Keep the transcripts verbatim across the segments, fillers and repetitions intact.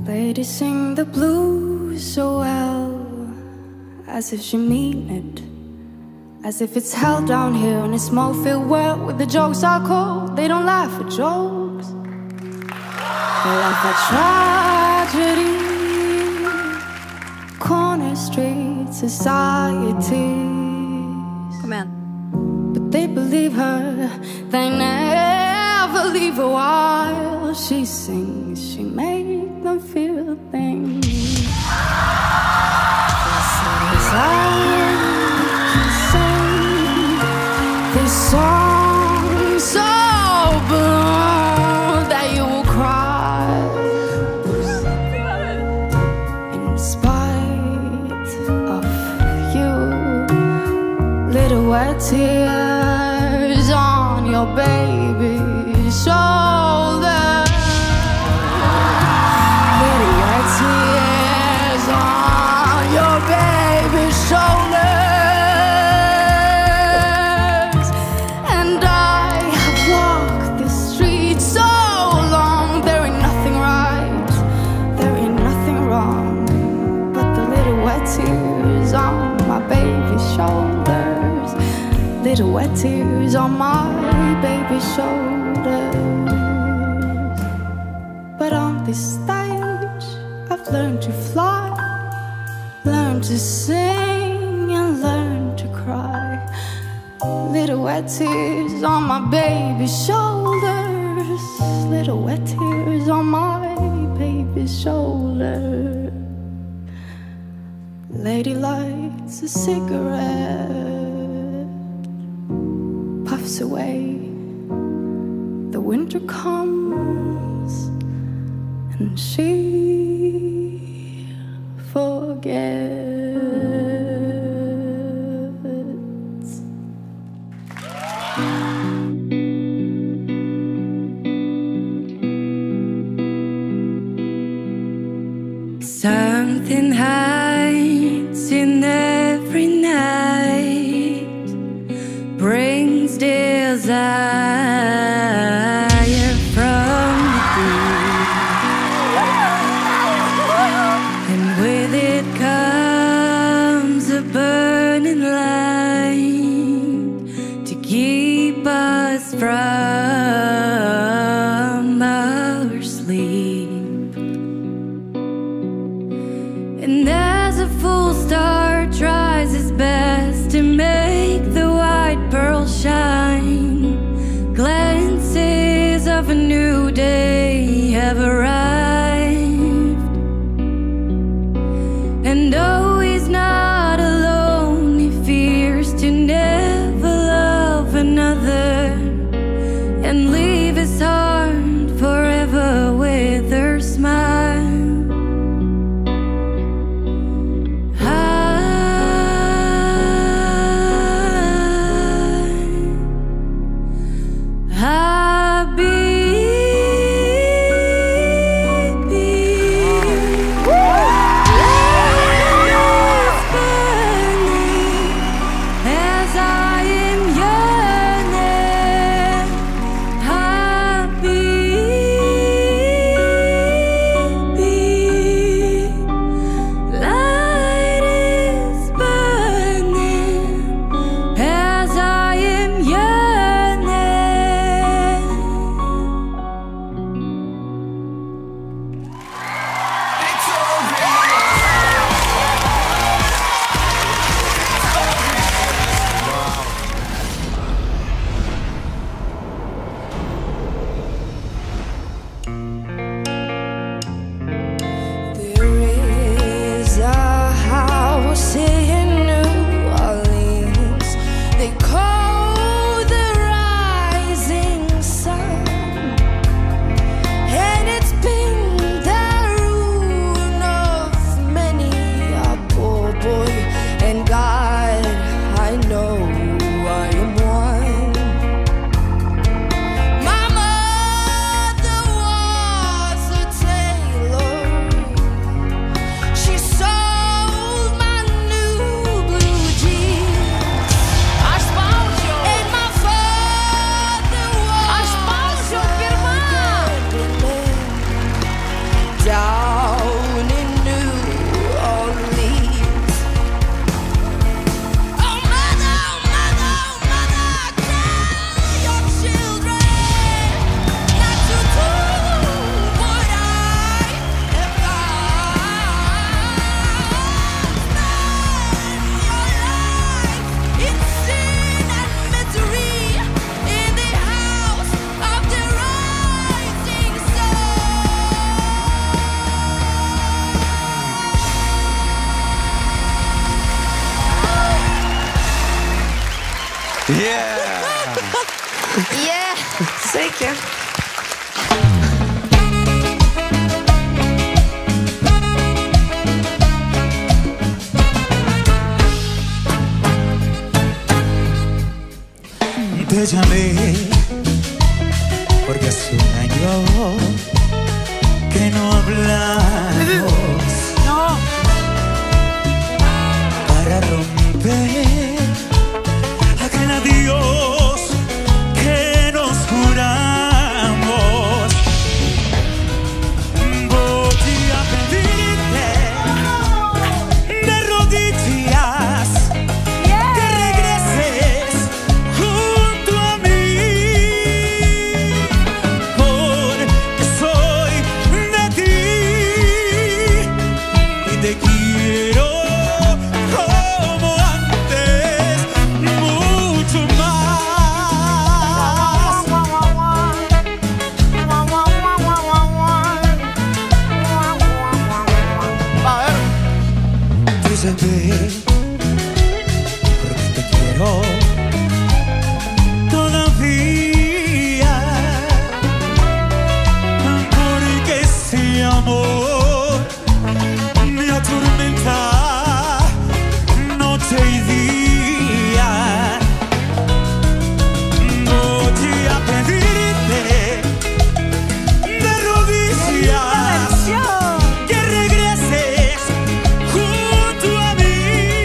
Lady sing the blues so well, as if she mean it, as if it's hell down here in a small field world where the jokes are cold. They don't laugh at jokes, they laugh at tragedy. Corner street societies. Kom igen. But they believe her, they never leave her while she sings. She make them feel things. This song so blue that you will cry in spite of you. Little wet tears on your baby's shoulder. Little wet tears on your baby's shoulders. And I have walked the street so long. There ain't nothing right, there ain't nothing wrong, but the little wet tears on my baby's shoulders. Little wet tears on my baby's shoulders. But on this stage I've learned to fly, learned to sing and learned to cry. Little wet tears on my baby's shoulders. Little wet tears on my baby's shoulder. Lady lights a cigarette, puffs away. The winter comes and she forgets. Something hides in every night, brings desire from the deep, and with it comes a burning light to keep us from our sleep. And Zeker. Te llamé porque hace un año que no hablamos. No. Para romper aquel adiós que nos juramos. Voy a pedirte de rodillas que regreses junto a mí, porque soy de ti y te quiero como antes, mucho más. Tú sabes porque te quiero todavía, porque ese amor me atormenta noche y día. Voy a pedirte de rodillas que regreses junto a mí,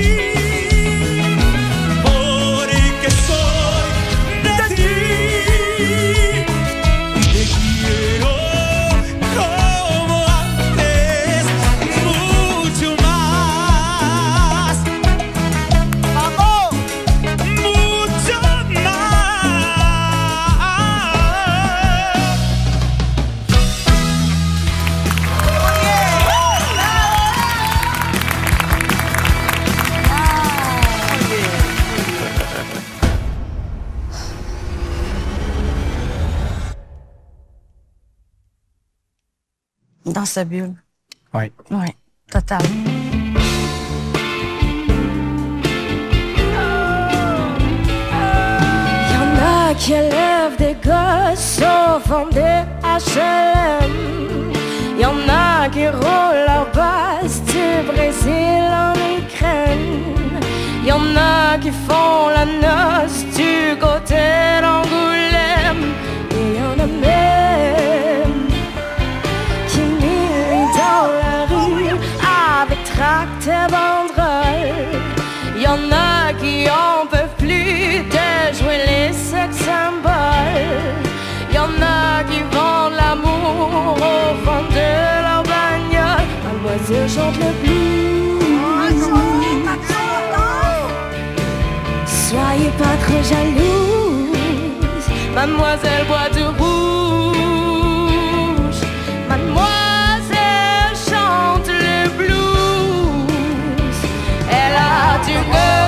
porque soy de ti y te quiero como antes, mucho más. ¡Vamos! Mucho Dans sa bulle. Ouais. Ouais, total. Y'en a qui élèvent des gosses au fond des H L M. Y'en a qui roulent leur basse du Brésil en Ukraine. Y'en a qui font la noce du côté d'Angoulême. Et y'en a même qui militent dans la rue avec tract et banderole. Y'en a qui en peuvent plus de jouer les sex symboles. Y'en a qui vendent l'amour au fond de leur bagnole. Mademoiselle chante le blues. Soyez pas trop jalouse. Mademoiselle boit du rouge. Mademoiselle chante le blues. Elle a du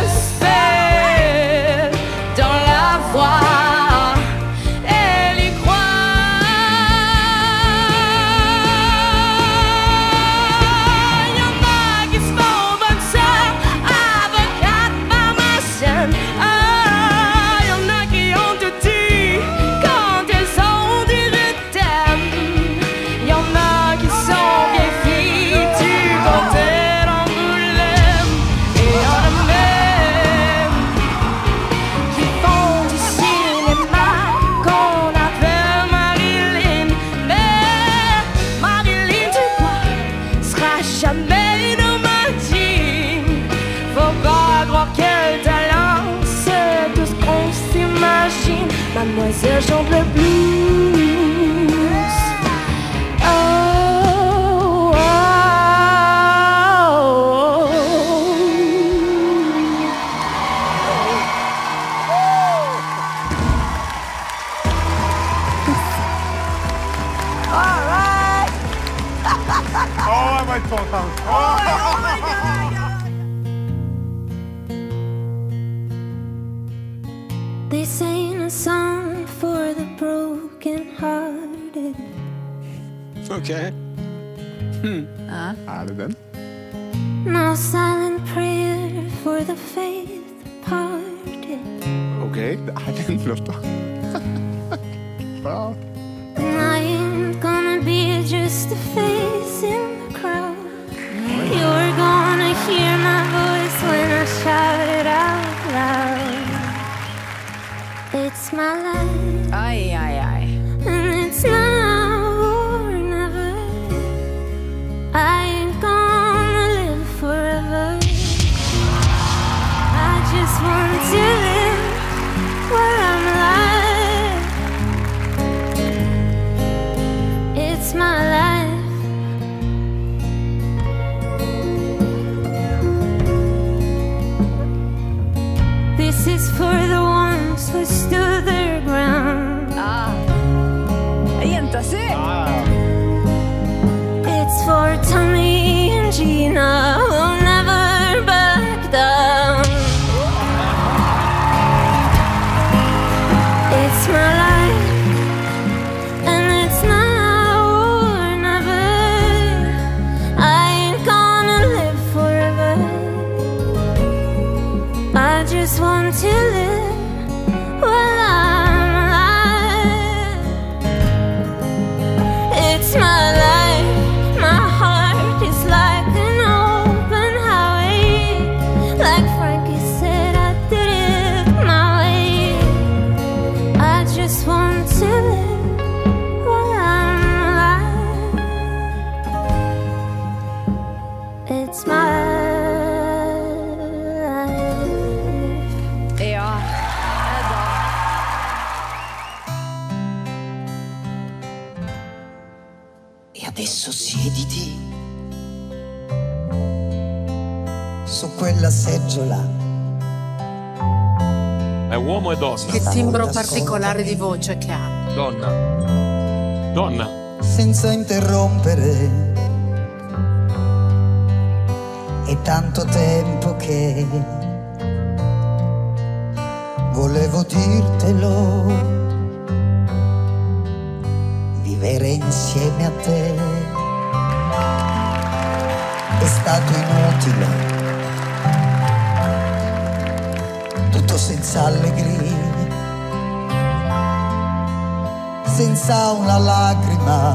gospel dans la voix. Elle y croit. Y'en a qui se font bonne sœur, avocate, pharmacienne. Ah, y'en a qui ont tout dit quand elles ont dit je t'aime. Y'en a qui sont vieilles filles du côté d'Angoulême. Et y'en a même qui font du cinéma qu'on appelle Marilyn. Mais Marilyn, tu vois, sera jamais dans ma team. Faut pas croire quel talent, c'est tout ce qu'on s'imagine. Mademoiselle chante le blues. Oh, oh, all right. Oh, elle va être contente. Oh! This ain't a song for the broken-hearted. Okay. Hmm. Hein? Allez, then. No silent prayer for the faith-parted. Okay. Allez, lâche-toi. Well, And I ain't gonna be just a face in the crowd. You're gonna hear my voice when I shout it out loud. It's my life. Ai ai ai. And it's now or never. I ain't gonna live forever. I just want to live where I'm alive. It's my life. This is for the ones who stood their ground. Ah. Jenta, se! ah, It's for Tommy and Gina who'll never back down. It's my life, and it's now or never. I ain't gonna live forever. I just want to live while I'm alive. It's my life, my heart is like an open highway. Like Frankie said, I did it my way. I just want to live while I'm alive. It's my life. Ja. E adesso siediti su quella seggiola. È uomo e donna. Che timbro particolare di voce che ha. Donna. Donna. Senza interrompere. È tanto tempo che volevo dirtelo. Vivere insieme a te è stato inutile, tutto senza allegria, senza una lacrima,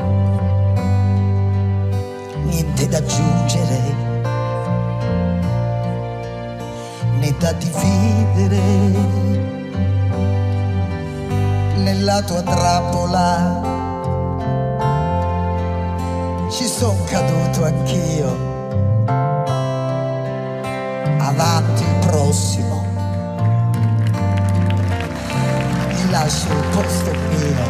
niente da aggiungere né da dividere. Nella tua trappola ci son caduto anch'io. Avanti il prossimo, mi lascio il posto mio.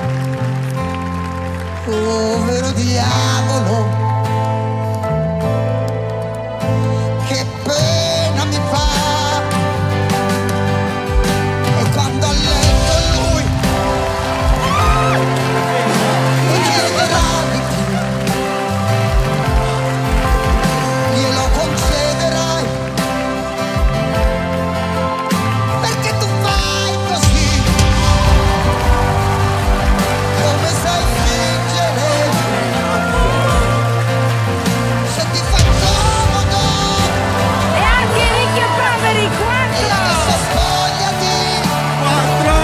Povero diavolo, che pena mi fa. E quando ho letto lui mi chiederà di più, glielo concederai, perché tu fai così, come sai fingere, se ti fa comodo. E anche Ricchio Poveri E quattro! adesso spogliati, quattro.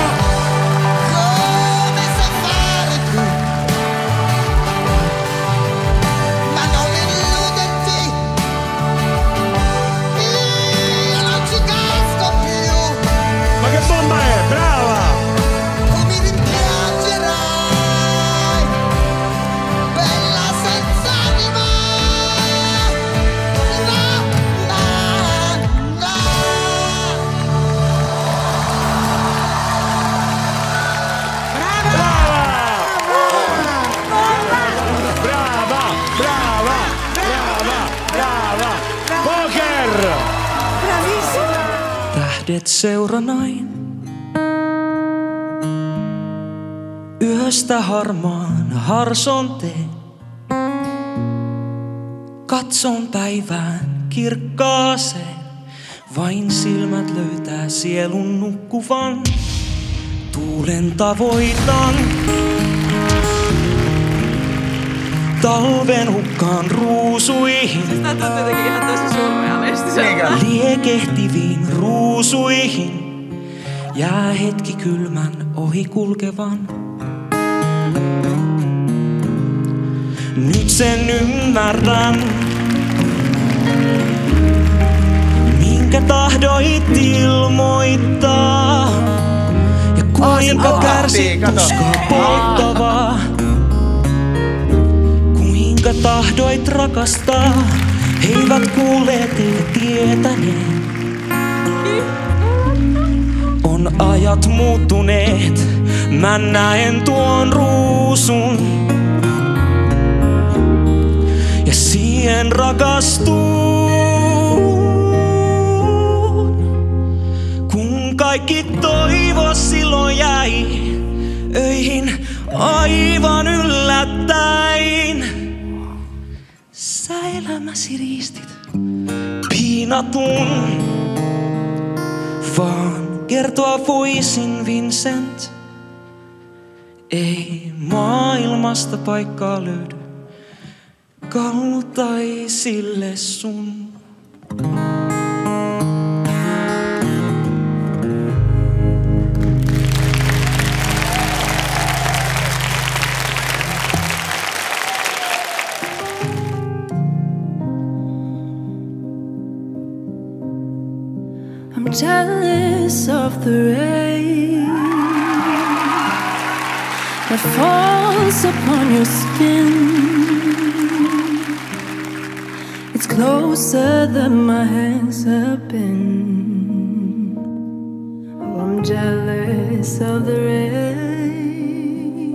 come sai fare tu, ma non illuderti, io non ci casco più. Ma che bomba è? Brava! Tu mi rimpiangerai, bella senza anima. No, no, no. Brava! Brava! Brava! Brava! Poker! Tähdet seuranain. Yöstä harmaan harsonteen. Katson päivään kirkkaaseen. Vain silmät löytää sielun nukkuvan. Tuulen tavoitan. Talven hukkaan ruusuihin. Tää tuntuu jotenkin ihan tosi surrealistiselta. Liekehtiviin ruusuihin jää hetki kylmän ohi kulkevan. Nyt sen ymmärrän, minkä tahdoit ilmoittaa. Ja kuinka kärsit tuskaa polttavaa. Kuinka tahdoit rakastaa. He eivät kuulleet eikä tietäneet. On ajat muuttuneet, mä näen tuon ruusun. Ja siihen rakastuun. Kun kaikki toivo silloin jäi öihin aivan yllättäin. Sä elämäsi riistit piinatun. Vaan kertoa voisin, Vincent, ei maailmasta paikkaa löydy kaltaisille sun. I'm jealous of the rain that falls upon your skin. It's closer than my hands have been. Oh, I'm jealous of the rain,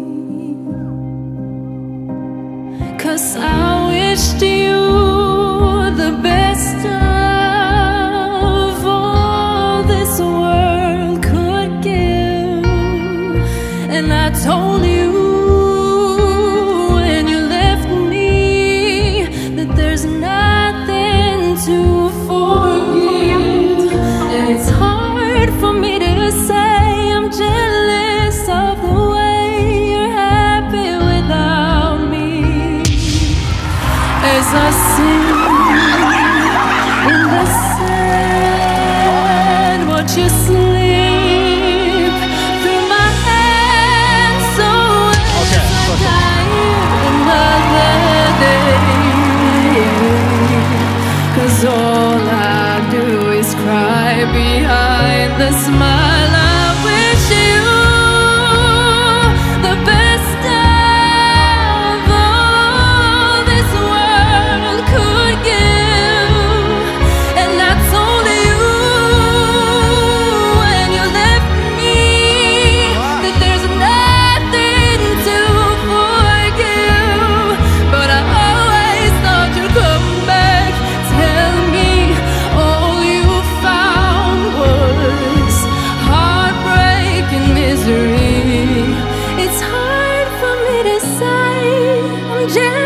'cause I wished you the best of and I told you when you left me that there's nothing to forgive. And it's hard for me to say I'm jealous of the way you're happy without me. As I sing in the sand, watch you sleep. All I do is cry behind the smile. I wish you the best of all this world could give. And I told you when you left me that there's nothing to forgive. But I always thought you'd come back. Tell me all you found was heartbreak and misery. It's hard for me to say I'm jealous.